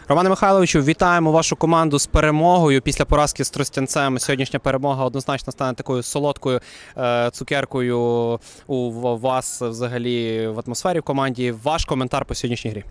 Романе Михайловичу, вітаємо вашу команду з перемогою. Після поразки з Тростянцем сьогоднішня перемога однозначно стане такою солодкою цукеркою у вас взагалі в атмосфері в команді. Ваш коментар по сьогоднішній грі?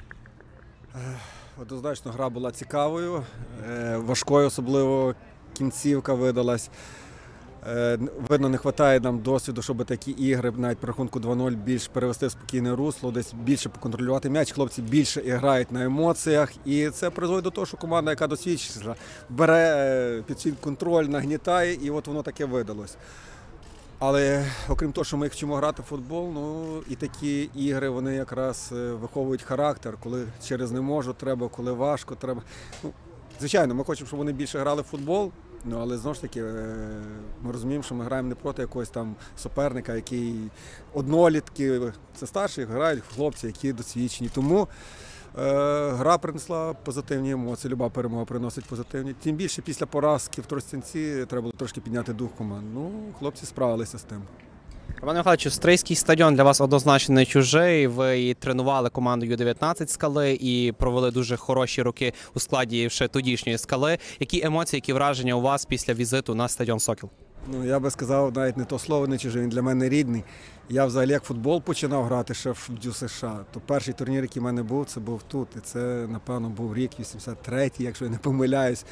Однозначно гра була цікавою, важкою, особливо кінцівка видалась. Видно, не вистачає нам досвіду, щоб такі ігри, навіть по рахунку 2-0, більш перевести в спокійне русло, десь більше поконтролювати м'яч. Хлопці більше грають на емоціях, і це призводить до того, що команда, яка досвідчена, бере під свій контроль, нагнітає, і от воно таке видалось. Але окрім того, що ми їх вчимо грати в футбол, і такі ігри, вони якраз виховують характер, коли через не можу, треба, коли важко, треба. Звичайно, ми хочемо, щоб вони більше грали в футбол, але знову ж таки ми розуміємо, що ми граємо не проти якогось там суперника, який однолітки, це старші, грають хлопці, які досвідчені. Тому гра принесла позитивні емоції, люба перемога приносить позитивні. Тим більше після поразки в Тростянці треба було трошки підняти дух команд. Хлопці справилися з тим. Романе Михайловичу, Стрийський стадіон для вас однозначно не чужий. Ви і тренували команду Ю-19 «Скали» і провели дуже хороші роки у складі ще тодішньої «Скали». Які емоції, які враження у вас після візиту на стадіон «Сокіл»? Я би сказав, навіть не то слово не чужий, він для мене рідний. Я взагалі як футбол починав грати ще в ДЮСШ, США, то перший турнір, який в мене був, це був тут. І це, напевно, був рік 83-й, якщо я не помиляюсь.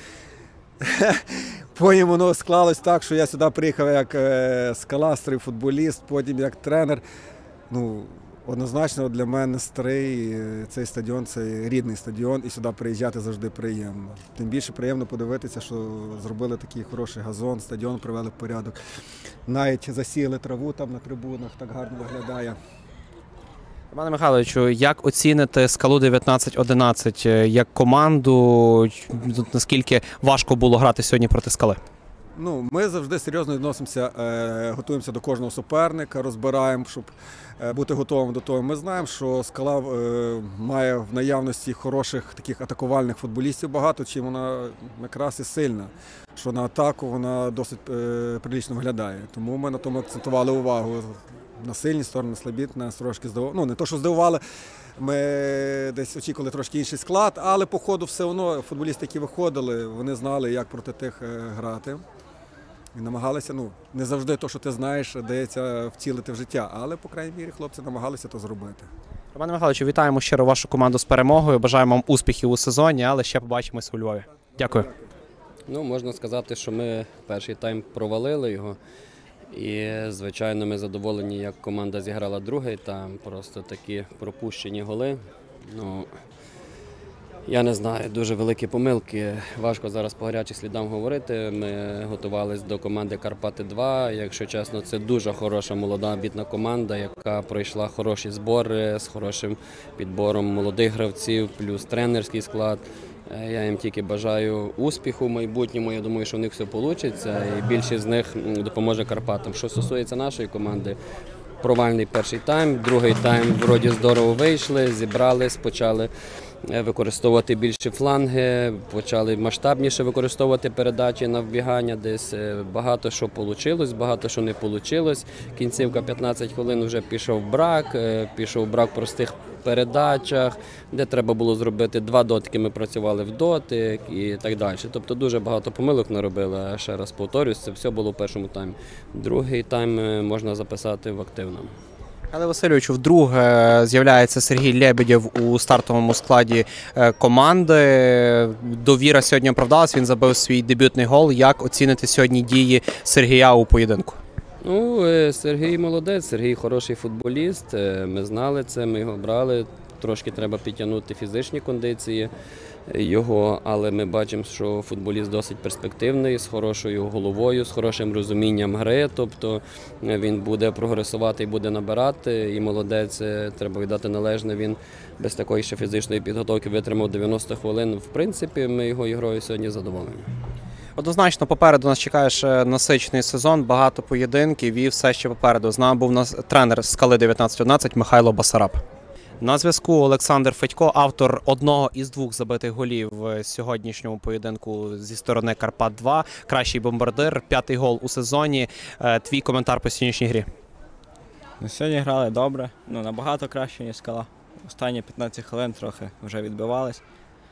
Потім воно склалось так, що я сюди приїхав як скаластрий футболіст, потім як тренер. Однозначно для мене Стрий, цей стадіон, це рідний стадіон, і сюди приїжджати завжди приємно. Тим більше приємно подивитися, що зробили такий хороший газон, стадіон привели в порядок. Навіть засіяли траву там на трибунах, так гарно виглядає. Романе Михайловичу, як оціните «Скалу» 19-11 як команду? Наскільки важко було грати сьогодні проти «Скали»? Ми завжди серйозно відносимося, готуємося до кожного суперника, розбираємо, щоб бути готовим до того. Ми знаємо, що «Скала» має в наявності хороших таких атакувальних футболістів багато, чим вона якраз і сильна, що на атаку вона досить прилично виглядає. Тому ми на тому акцентували увагу. На сильні сторони, слабі, нас трошки здивували. Не то, що здивували, ми десь очікували трошки інший склад, але по ходу все одно футболісти, які виходили, вони знали, як проти тих грати. І намагалися, не завжди те, що ти знаєш, дається втілити в життя, але, по крайній мірі, хлопці намагалися це зробити. Романе Михайловичу, вітаємо щиро вашу команду з перемогою, бажаємо вам успіхів у сезоні, але ще побачимось у Львові. Дякую. Можна сказати, що ми перший тайм провалили його. І, звичайно, ми задоволені, як команда зіграла другий, там просто такі пропущені голи. Я не знаю, дуже великі помилки, важко зараз по гарячих слідам говорити. Ми готувалися до команди «Карпати-2». Якщо чесно, це дуже хороша, молода, амбітна команда, яка пройшла хороші збори з хорошим підбором молодих гравців, плюс тренерський склад. Я їм тільки бажаю успіху в майбутньому, я думаю, що у них все вийде, і більшість з них допоможе Карпатам. Що стосується нашої команди, провальний перший тайм, другий тайм вроді здорово вийшли, зібрались, почали використовувати більші фланги, почали масштабніше використовувати передачі на вбігання, десь багато що вийшло, багато що не вийшло. Кінцівка 15 хвилин вже пішов брак простих передачах, де треба було зробити 2 дотики, ми працювали в дотик і так далі. Тобто дуже багато помилок наробили, ще раз повторюсь, це все було в першому таймі. Другий тайм можна записати в активному. Але Васильовичу, вдруге з'являється Сергій Лебедєв у стартовому складі команди. Довіра сьогодні оправдалась, він забив свій дебютний гол. Як оціните сьогодні дії Сергія у поєдинку? Сергій молодець, Сергій хороший футболіст, ми знали це, ми його брали. Трошки треба підтягнути фізичні кондиції його, але ми бачимо, що футболіст досить перспективний, з хорошою головою, з хорошим розумінням гри, тобто він буде прогресувати і буде набирати, і молодець, треба віддати належне, він без такої ще фізичної підготовки витримав 90 хвилин. В принципі, ми його ігрою сьогодні задоволені. Однозначно, попереду нас чекає ще насичений сезон, багато поєдинків і все ще попереду. З нами був тренер «Скали» 19-11 Михайло Басараб. На зв'язку Олександр Федько, автор одного із 2 забитих голів в сьогоднішньому поєдинку зі сторони «Карпат-2», кращий бомбардир, 5-й гол у сезоні. Твій коментар по сьогоднішній грі? Сьогодні грали добре, набагато краще, ніж «Скала». Останні 15 хвилин трохи вже відбивались.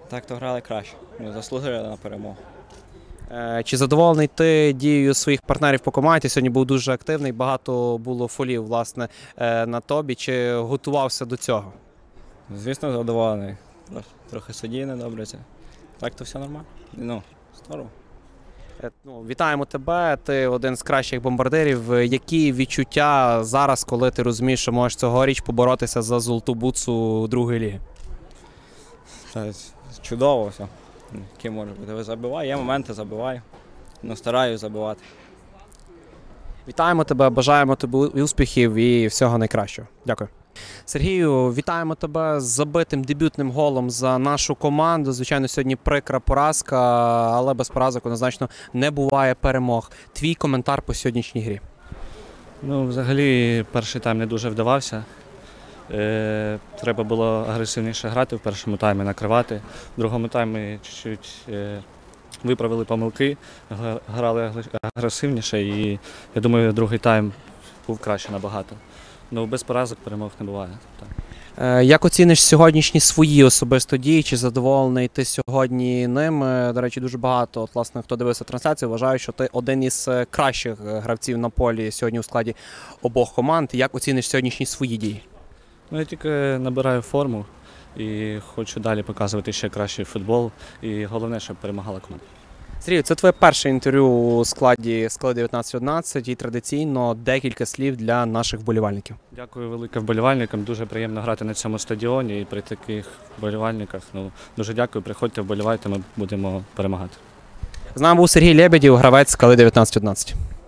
Так то грали краще. Ми заслужили на перемогу. Чи задоволений ти дією своїх партнерів по команді? Сьогодні був дуже активний, багато було фолів, власне, на тобі. Чи готувався до цього? Звісно, задоволений. Трохи судді не добре це. Так то все нормально. Ну, здорово. Вітаємо тебе, ти один з кращих бомбардирів. Які відчуття зараз, коли ти розумієш, що можеш цьогоріч поборотися за золоту бутсу другої ліги? Та, чудово все. Який може бути. Забиваю, є моменти, забиваю. Ну, стараюсь забивати. Вітаємо тебе, бажаємо тобі успіхів і всього найкращого. Дякую. Сергію, вітаємо тебе з забитим дебютним голом за нашу команду. Звичайно, сьогодні прикра поразка, але без поразок однозначно не буває перемог. Твій коментар по сьогоднішній грі. Ну, взагалі, перший тайм не дуже вдавався. Треба було агресивніше грати в першому таймі, накривати. В другому таймі чуть-чуть виправили помилки, грали агресивніше і, я думаю, другий тайм був краще набагато. Ну, без поразок перемог не буває. Так. Як оціниш сьогоднішні свої особисто дії? Чи задоволений ти сьогодні ними? До речі, дуже багато, власне, хто дивився трансляцію, вважає, що ти один із кращих гравців на полі сьогодні у складі обох команд. Як оціниш сьогоднішні свої дії? Ну, я тільки набираю форму і хочу далі показувати ще кращий футбол. І головне, щоб перемагала команда. Сергій, це твоє перше інтерв'ю у складі Скали 1911 і традиційно декілька слів для наших вболівальників. Дякую велике вболівальникам. Дуже приємно грати на цьому стадіоні і при таких вболівальниках. Ну, дуже дякую, приходьте, вболівайте, ми будемо перемагати. З нами був Сергій Лебедєв, гравець Скали 1911.